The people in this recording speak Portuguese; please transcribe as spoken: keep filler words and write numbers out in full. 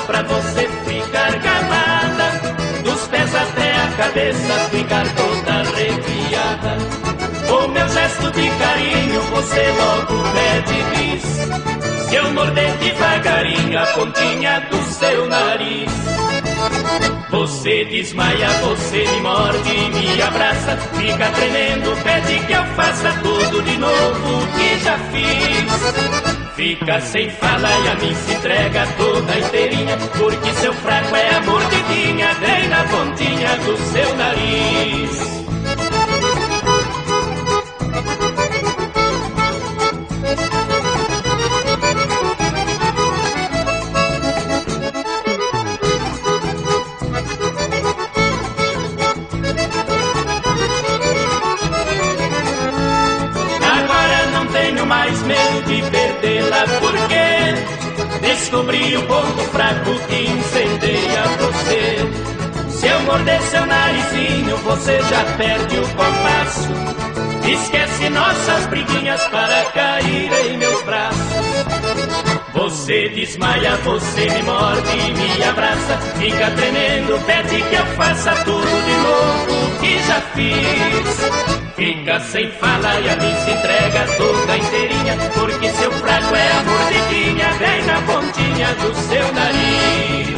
pra você ficar gamada, dos pés até a cabeça ficar toda arrepiada. O meu gesto de carinho você logo pede bis, se eu morder devagarinho a pontinha do seu nariz. Você desmaia, você me morde e me abraça, fica tremendo, pede que eu faça tudo de novo que já fiz. Fica sem fala e a mim se entrega toda inteirinha, porque seu fraco é a mordidinha bem na pontinha do seu nariz. Mais medo de perdê-la, porque descobri o ponto fraco que incendeia você. Se eu morder seu narizinho, você já perde o compasso, esquece nossas briguinhas para cair em meus braços. Você desmaia, você me morde e me abraça, fica tremendo, pede que eu faça tudo de novo que já fiz. Fica sem fala e a mim se entrega toda inteirinha, porque seu fraco é a mordidinha bem na pontinha do seu nariz.